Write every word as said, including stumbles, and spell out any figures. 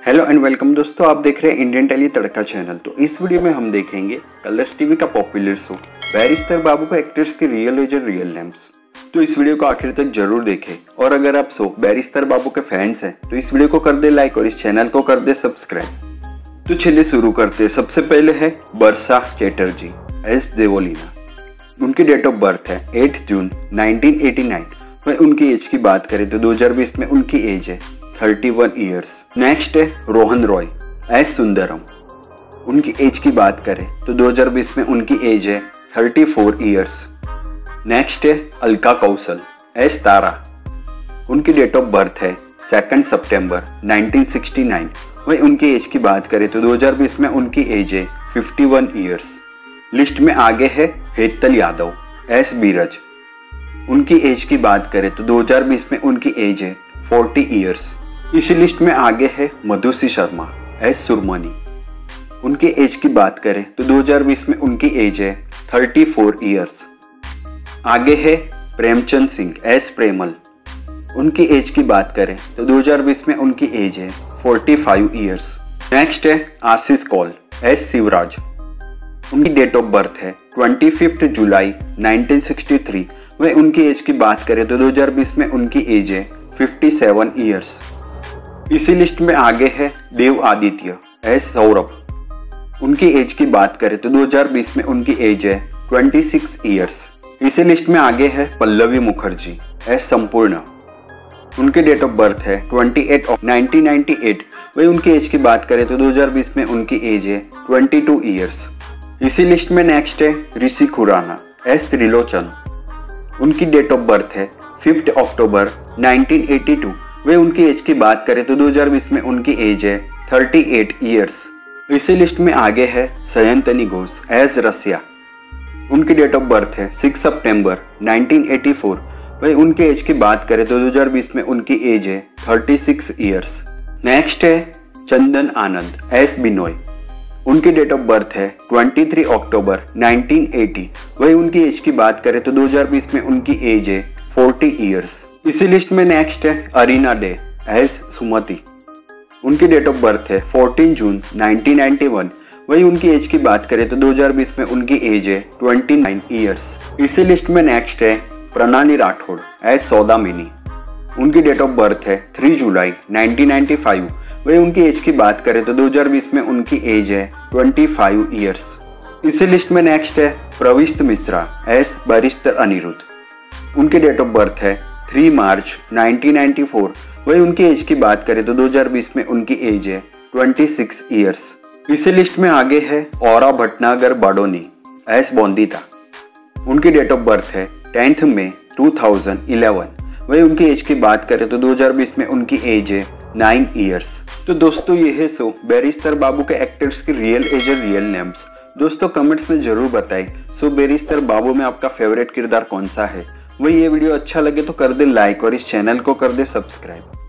Hello and welcome दोस्तों, आप देख रहे हैं इंडियन टेली तड़का चैनल। तो इस वीडियो में हम देखेंगे कलर्स टीवी का पॉपुलर शो बैरिस्टर बाबू को एक्टर्स के रियल एज और रियल नेम्स। तो इस वीडियो को आखिर तक जरूर देखें और अगर आप शो बैरिस्टर बाबू के फैंस हैं तो इस वीडियो को कर दे लाइक और इस चैनल को कर दे सब्सक्राइब। तो चलिए शुरू करते हैं। सबसे पहले है बरसा चैटर्जी एस देवोलीना। उनकी डेट ऑफ बर्थ है आठ जून नाइनटीन एटी नाइन। वह उनकी एज की बात करें तो दो हज़ार बीस में उनकी एज है इकतीस इयर्स। नेक्स्ट है रोहन रॉय एस सुंदरम। उनकी एज की बात करें तो दो हज़ार बीस में उनकी एज है चौंतीस इयर्स। नेक्स्ट है अलका कौशल एस तारा। उनकी डेट ऑफ बर्थ है सेकंड सितंबर नाइनटीन सिक्सटी नाइन। वही उनकी एज की बात करें तो दो हज़ार बीस में उनकी एज है इक्यावन इयर्स। लिस्ट में आगे है हेतल यादव एस बीरज। उनकी एज की बात करें तो दो हज़ार बीस में उनकी एज है चालीस इयर्स। इसी लिस्ट में आगे है मधुश्री शर्मा एस सुरमनी। उनकी एज की बात करें तो दो हज़ार बीस में उनकी एज है चौंतीस इयर्स। आगे है प्रेमचंद सिंह एस प्रेमल। उनकी एज की बात करें तो दो हज़ार बीस में उनकी एज है पैंतालीस इयर्स। नेक्स्ट है आशीष कौल एस शिवराज। उनकी डेट ऑफ बर्थ है पच्चीस जुलाई नाइनटीन सिक्सटी थ्री। वह उनकी एज की बात करें तो दो हज़ार बीस में उनकी एज है सत्तावन इयर्स। इसी लिस्ट में आगे है देव आदित्य एस सौरभ। उनकी एज की बात करें तो दो हज़ार बीस में उनकी एज है छब्बीस इयर्स। इसी लिस्ट में आगे है पल्लवी मुखर्जी एस संपूर्ण। उनकी डेट ऑफ बर्थ है अट्ठाईस ऑफ नाइनटीन नाइंटी एट। वही उनकी एज की बात करें तो दो हज़ार बीस में उनकी एज है बाईस इयर्स। इसी लिस्ट में नेक्स्ट है ऋषि खुराना एस त्रिलोचन। उनकी डेट ऑफ बर्थ है पाँच अक्टूबर नाइनटीन एटी टू। वे उनकी एज की बात करें तो दो हज़ार बीस में उनकी एज है अड़तीस इयर्स। इसी लिस्ट में आगे है सयंतनी घोष एस रसिया। उनकी डेट ऑफ बर्थ है छह सितंबर नाइनटीन एटी फोर। वही उनकी एज की बात करें तो दो हज़ार बीस में उनकी एज है छत्तीस इयर्स। नेक्स्ट है चंदन आनंद एस बिनोय। उनकी डेट ऑफ बर्थ है तेईस अक्टूबर नाइनटीन एटी। वही उनकी एज की बात करें तो दो हज़ार बीस में उनकी एज है चालीस इयर्स। इसी लिस्ट में नेक्स्ट है अरीना डे एस सुमति। उनकी डेट ऑफ बर्थ है चौदह जून नाइनटीन नाइंटी वन। वही उनकी एज की बात करें तो दो हज़ार बीस में उनकी एज है उनतीस इयर्स। इसी लिस्ट में नेक्स्ट है प्रणाली राठौड़ एस सौदामिनी। उनकी डेट ऑफ बर्थ है तीन जुलाई नाइनटीन नाइंटी फाइव। वही उनकी एज की बात करें तो दो हज़ार बीस में उनकी एज है पच्चीस इयर्स। इसी लिस्ट में नेक्स्ट है प्रविष्ट मिश्रा एस बैरिस्टर अनिरुद्ध। उनकी डेट ऑफ बर्थ है तीन मार्च नाइनटीन नाइंटी फोर। वही उनकी एज की बात करें तो दो हज़ार बीस में उनकी एज है छब्बीस इयर्स। इसी लिस्ट में आगे है औरा भटनागर बाडोनी एस बोंदिता। उनकी डेट ऑफ बर्थ है टेंथ मई टू थाउजेंड इलेवन। वही उनकी एज की बात करें तो दो हज़ार बीस में उनकी एज है नाइन इयर्स। तो दोस्तों ये है सो बैरिस्टर बाबू के एक्टर्स के रियल एज और रियल नेम्स। दोस्तों कमेंट्स में जरूर बताएं सो बैरिस्टर बाबू में आपका फेवरेट किरदार कौन सा है। वही ये वीडियो अच्छा लगे तो कर दे लाइक और इस चैनल को कर दे सब्सक्राइब।